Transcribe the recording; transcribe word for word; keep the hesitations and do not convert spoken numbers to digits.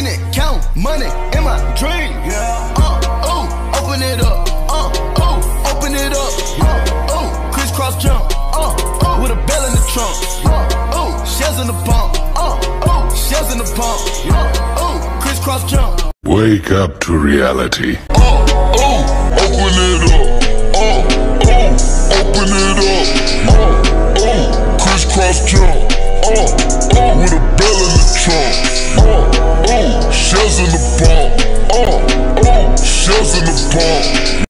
Hundred count money in my dream. Yeah. Uh, oh, open it up. Uh, oh, open it up. Uh, oh, crisscross jump. Uh, oh, with a bell in the trunk. Uh, oh, shells in the pump. Uh, oh, shells in the pump. Uh, oh, crisscross jump. Wake up to reality. Uh, oh, open it up. Uh, oh, open it up. Uh, oh, crisscross jump. Uh, oh, with a bell in the trunk. Uh, oh, shells in the pump. Uh, oh, shells in the pump.